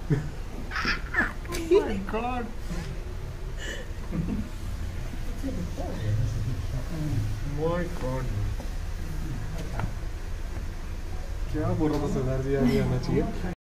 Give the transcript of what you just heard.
My God. My God. क्या बोल रहा था सरदार जी, आगे आना चाहिए।